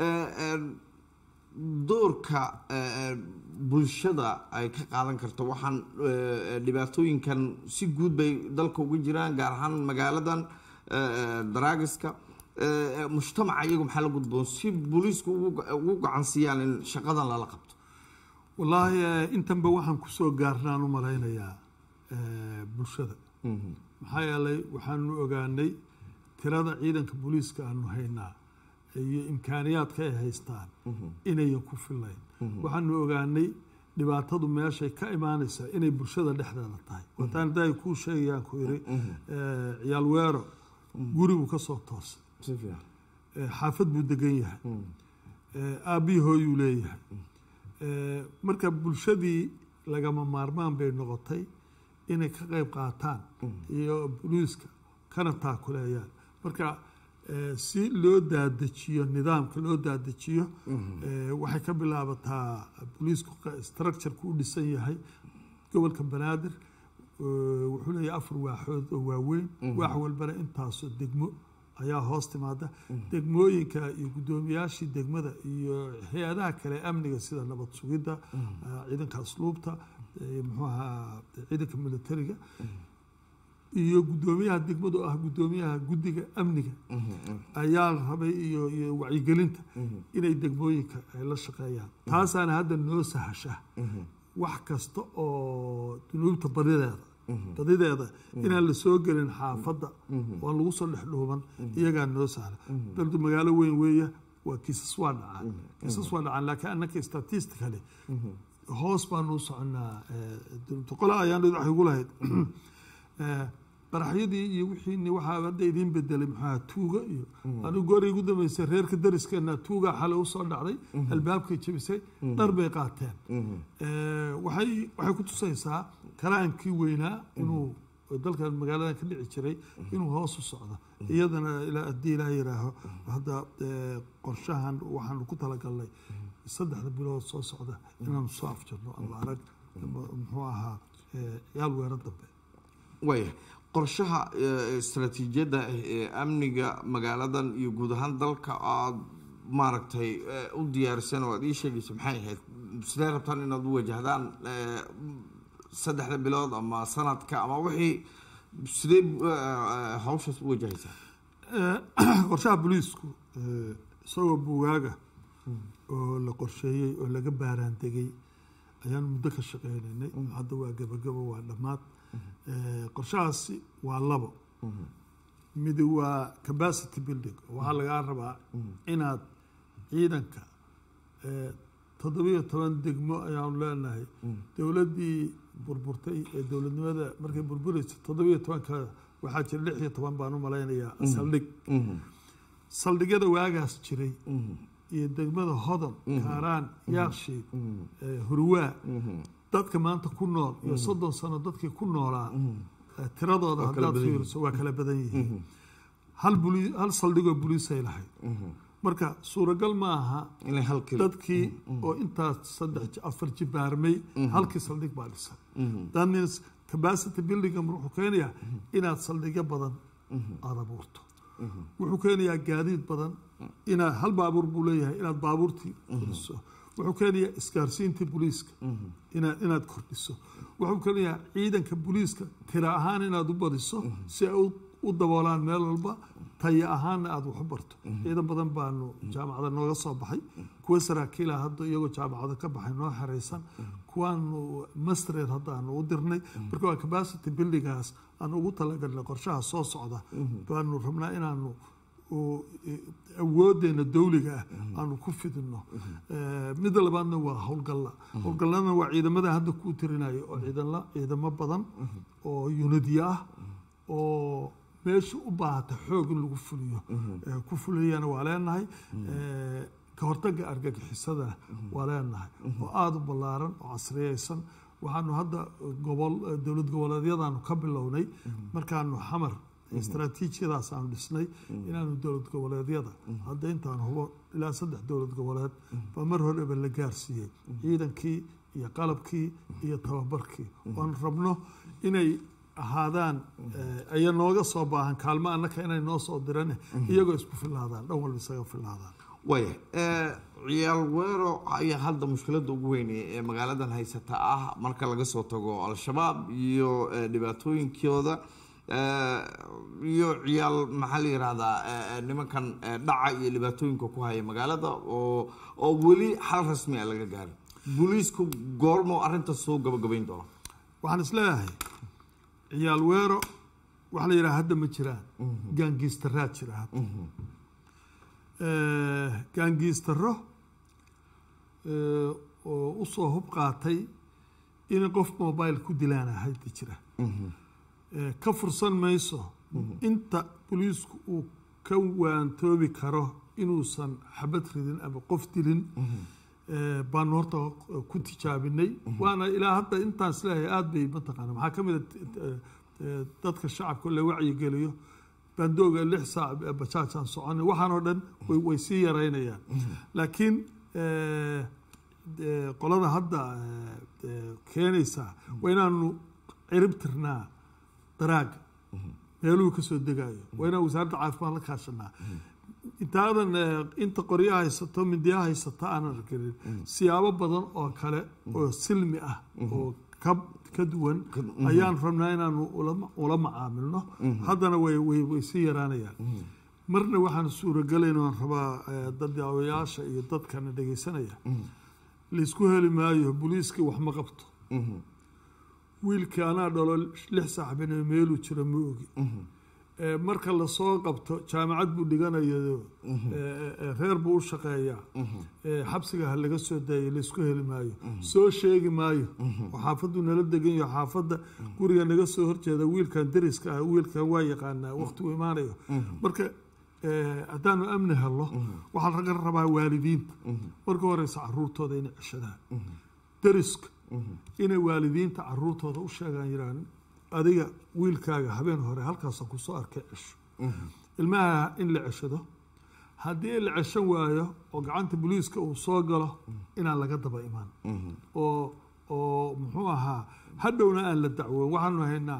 doorka bulshada ay ka qaadan karto waxaan dhibaatooyinkan si guud bay dalka uga jiraan gaar ahaan magaaladan daraagiska mujtamaca iyagu maxaa la gudboon si booliisku ugu gacansiiyaan in shaqadan lala qabto wallaahi intanba waxaan kusoo gaarnaan u malaynayaa bulshada maxaa yeelay waxaanu ogaanay tirada ciidanka booliiska aanu haynaa iyo imkaaniyaadka ay haystaan inayan ku filayn waxaanu ogaanay dhibaatadu meeshay ka imaanaysaa inay bulshada dhexdeeda tahay wataan daay kuu sheegayaan ku yiri ciyaal weero guribuu ka soo toosay xaafad buu degan yahay aabbihii hooyuu leeyahay marka bulshadii lagama maarmaan bay noqotay inay ka qayb qaataan iyo booliiska kana taakuleeyaan marka si loo daadajiyo nidaamka loo daadajiyo waxay ka bilaabataa booliisku structureka u dhisan yahay gobolka banaadir wuxuu leeyahay afar waaxood oo waaweyn waax walbana intaasoo degmo ayaa hoos timaada degmooyinka iyo guddoomiyaashii degmada iyo hay-adaha kale amniga sida nabad sugidda ciidanka asluubta muxuu ahaa ciidanka militariga iyo guddoomiyaha degmadu ah guddoomiyaha guddiga amniga ayaa la rabay iyo iyo wacyigelinta inay degmooyinka ay la shaqeeyaan taasaana hadda noo sahasha wax kasta oo dunuubta badideeda badideeda inaan la soo gelin xaafadda oo lagu soo dhex dhuuban iyagaa noo sahla daldu magaalo weyn weeya waa kiisas waa dhacaan kiisas waa dhacaan laakiin annaka statistically hoos baanu soconaa qola ayaan waxay ugu lahayd baraxyadii iyo wixii waxaa hadda idiin bedelay maxaa tuuga iyo anigu goorey ugu dambeysay reerka dariskeena tuuga xalay u soo dhacday albaabkay jabisay dhar bay qaateen waxay waxay ku tusaysaa kalaankii weynaa inuu dalkan magaaladan ka dhici jiray inuu hoos u socdo iyadana ilaa haddii ilaa yiraaho hadda qorshahan waxaanu ku talagalnay saddexda bilood soo socda inaanu soo afjarno ama arag muxuu ahaa ciyaal weerar dambe waaya qorshaha istaraatiijiyadda amniga magaaladan iyo guud ahaan dalka aad maaragtay u diyaarisan oo aad ii sheegaysa maxay ahayd sidee rabtaan inaad u wajahdaan saddexda bilood ama sanadka ama wixii sidee hawshaas u wajahaysaa qorshaha booliisku isagoo buugaaga oo la qorsheeyey oo laga baaraan degay ayaan muddo ka shaqeynaynay hadda waa gabagabo waa dhammaad qorshahaasi waa labo mid waa capacity building waxaa lagaa rabaa inaad ciidanka toddobiyo toban degmo ayaanu leenahay dowladdii burburtay ee dowladnimada markay burburaysa toddobiyo tobanka waxaa jira lix iyo toban baan u malaynayaa saldhig saldhigyada waagaas jiray iyo degmada hodan kaaraan yaakshiid hurwaa dadka maanta ku nool iyo soddon sano dadkii ku noolaa tiradooda haddaad fiiriso waa kala badan yihiin hal buli hal saldhigoo boliisay lahayd marka suuragal ma aha dadkii oo intaas saddex afar jibaarmay halkii saldhig baa dhisan that means capacity building wuxuu keenayaa inaad saldhigyo badan aada abuurto wuxuu keenayaa gaadiid badan inaad hal baabuur buu leeyahay inaad baabuurtii kordhiso wuxuu keenayaa isgaarsiintii booliiska inaad inaad kordhiso wuxuu keenayaa ciidanka booliiska tira ahaan inaad u badiso si ay u daboolaan meel walba taya ahaanna aada wax u barto ciidan badan baanu jaamacada nooga soo baxay kuwa saraakiila hadda iyagoo jaamacada ka baxay noo xeraysan kuwaanu mastered hadda aanu u dirnay marka waa capacity buildingaas aanu ugu talagalnay qorshaha soo socda baanu rabnaa inaanu oo awoodeena dawliga ah aanu ku fidino mid labaadna waa howlgalla howlgalladana waa ciidamada hadda ku tirinayo oo ciidamada ciidamo badan oo unidya ah oo meesha u baahata xoog in lagu fuliyo ku fuliyana waa leenahay ka hortagga argagixisada waa leenahay oo aada u ballaaran oo casriyeysan waxaanu hadda gobol dowlad goboleedyadaanu ka bilownay markaanu xamar istaraatiijiyadaas aanu dhisnay inaanu dowlad goboleedyada hadda intaan hubo ilaa saddex dowlad goboleed baa mar horeba la gaarsiiyey ciidankii iyo qalabkii iyo tababarkii oan rabno inay ahaadaan aya nooga soo baahan kaalmo annaka inay noo soo dirane iyagoo isku filaadaan dhan walba isaga filaadaan waya ciyaal weero ayaa hadda mushkiladda ugu weyn ee magaaladan haysata ah marka laga soo tago al-shabaab iyo dhibaatooyinkooda iyo ciyaal maxaa la yiraahdaa nimankan dhaca iyo dhibaatooyinka ku haya magaalada oo oo weli xal rasmi ah laga gaarin booliisku goormo arrinta soo gabagabayn doono waxaan isleeyahay ciyaal weero waxa la yiraahdaa hadda ma jiraan gaangiistaraad jira hadda gaangiistaro oo u soo hub qaatay in qof mobile ku dilaan hadda jira ka fursan mayso inta booliisku uu ka waantoobi karo inuusan xabad ridin ama qof dilin baan horta ku tijaabinay waana ilaa hadda intaan isleeyahay aada bay mataqaana maxaa ka mid a dadka shacabka la wacyigeliyo bandooga lix saac bajaajaan soconay waxaan oo dhan way sii yaraynayaan laakiin qolada hadda keenaysaa waa inaanu cirib tirnaa daraaga meeluhu ka soo degayo waa inaan wasaaradda caafimaad la kaashanaa intaadan inta qoryo haysato mindiya haysata aanan arkanin siyaabo badan oo kale oo silmi ah oo ka ka duwan ayaan rabnaa inaanu ula macaamilno haddana way way sii yaraanayaan marna waxaan suuragelayn aan rabaa dadaawayaasha iyo dadkana dhegaysanaya laysku heli maayo booliiska wax ma qabto wiilkii anaa dhalo lix saaxbine meeluu jiro ma ogi marka lasoo qabto jaamacad buu dhiganayo reer buu u shaqeeyaa xabsiga ha laga soo daayay laysku heli maayo soo sheegi maayo oo xaafaddu nala degan yaho xaafadda guriga naga soo horjeeda wiilkan dariska ah wiilkan waa yaqaanaa waqtigu imaanayo marka haddaanu amni helno waxaa laga rabaa waalidiinta marka horeysa caruurtooda inay ceshadaan dariska inay waalidiinta caruurtooda u sheegaan yiraan adiga wiilkaaga habeen hore halkaasoo ku soo arkay cesho ilmaha in la ceshado haddii la ceshan waayo oo gacanta booliiska uu soo galo inaan laga daba imaan oo oo muxuu ahaa hadhowna aan la dacwoon waxaanu haynaa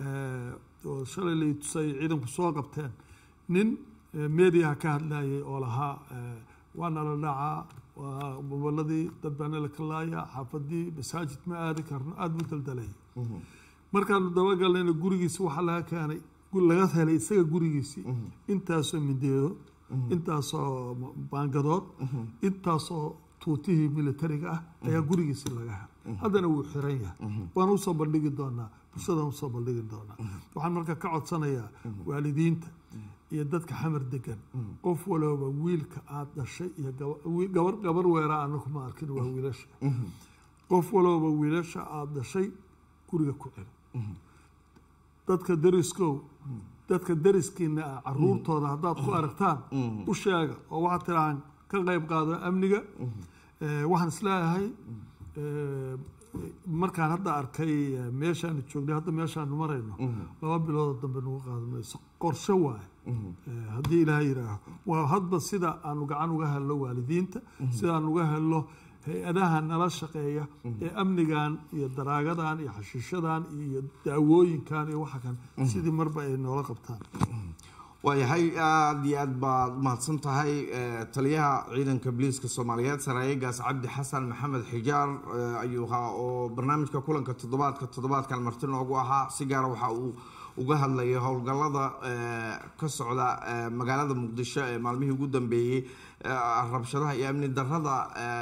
oo shalay lay tusay ciidanku soo qabteen nin meediyaha ka hadlayay oo lahaa waana la dhacaa waa goboladii dad baana la kalaaya xaafadii masaajid ma aadi karno aada buu daldalay markaanu dabagalnayna gurigiisi waxaa laga keenay laga helay isaga gurigiisii intaasoo mindeedo intaasoo baangadood intaasoo tuutihii militariga ah ayaa gurigiisii laga helay haddana wuu xiran yahay waan usoo bandhigi doonaa bulshadaan usoo bandhigi doonaa waxaan marka ka codsanayaa waalidiinta iyo dadka xamar degan qof walooba wiilka aada dhashay iyo gabar gabar weeraa anaku ma arkin waa wiilasha qof walooba wiilasha aada dhashay guriga ku celi dadka dariskow dadka dariskiina ah caruurtooda haddaad ku aragtaan u sheega oo waxaad tirahaan ka qayb qaado amniga waxaan isleeyahay markaan hadda arkay meeshaanu joognay hadda meeshaanu marayno laba biloodoo dambe nagu qaadamayso qorshe waaye haddii ilaaha yidhaaho waa hadba sida aanu gacan uga helno waalidiinta sida aan uga helno hay-adaha nala shaqeeya ee amnigan iyo daraagadan iyo xashiishadan iyo daawooyinkan iyo waxa kan sidii marba ay noola qabtaan waayahay aada iyo aad baad mahadsan tahay taliyaha ciidanka booliiska soomaaliyeed saraa'igaas cabdi xasan maxamed xijaar ayuu ahaa oo barnaamijka kulanka toddobaadka toddobaadkan marti noogu ahaa si gaara waxa uu uga hadlayay howlgallada ka socda magaalada muqdisho ee maalmihii ugu dambeeyey rabshadaha iyo amni darrada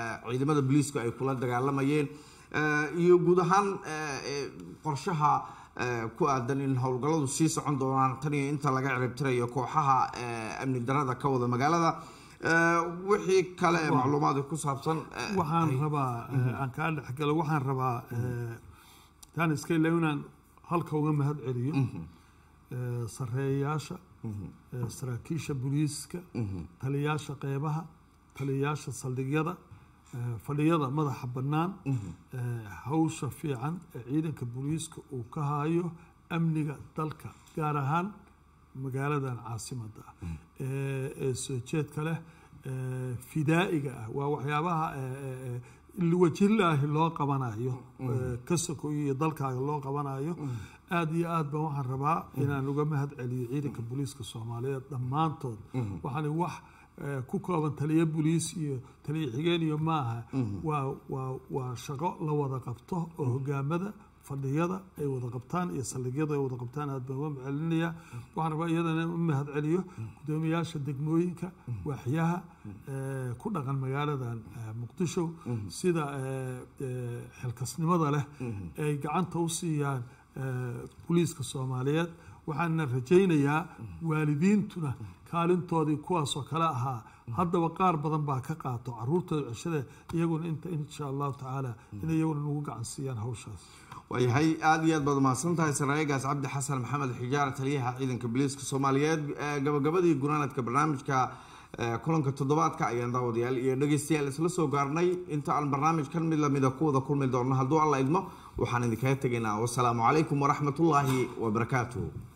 ciidamada booliisku ay kula dagaalamayeen iyo guud ahaan qorshaha ku aadan in howlgalladu sii socon doonaan tan iyo inta laga ciribtirayo kooxaha amni darada ka wada magaalada wixii kale ee macluumaad ku saabsan waxaan rabaa aan ka dhexgalo waxaan rabaa tan iska ilaalinaan halka uga mahad celiyo sareeyaasha saraakiisha booliiska taliyaasha qeybaha taliyaasha saldhigyada fadhiyada madaxa bannaan hawsha fiican ee ciidanka booliiska uu ka hayo amniga dalka gaar ahaan magaaladan caasimadda ee soo jeedka leh fidaa'iga ah waa waxyaabaha wajilaahi loo qabanayo kasako iyo dalkaaga loo qabanayo aad iyo aad baan waxaan rabaa inaan uga mahad celiyo ciidanka booliiska soomaaliyeed dhammaantood waxaan wax ku kooban taliya booliis iyo taliya xigeen iyo maaha waa waa waa shaqo la wada qabto oo hogaamada fadhiyada ay wada qabtaan iyo saldhigyada ay wada qabtaan aad baan uga macelinaya waxaan rabaa iyadana u mahad celiyo gudoomiyaasha degmooyinka waaxyaha ku dhaqan magaaladan muqdisho sida xilkasnimada leh ay gacanta u siiyaan booliiska soomaaliyeed waxaana rajaynayaa waalidiintuna kaalintoodii kuwaasoo kale ahaa haddaba qaar badan baa ka qaato caruurtooda ceshada iyaguna inta insha allahu tacaala in iyaguna nagu gacan siiyaan hawshaas waayahay aada iyo aad baad mahadsan tahay saraa'igaas cabdi xasan maxamed xijaar taliyaha ciidanka booliiska soomaaliyeed gabagabadii gunaanadka barnaamijka kulanka toddobaadka ayaan daawadayaal iyo dhegeystayaal isla soo gaarnay inta aan barnaamijkan mid lamida ku wada kulmi doonno hadduu alla idmo waxaan idinkaga tegaynaa wasalaamu calaykum waraxmatullaahi wabarakaatuh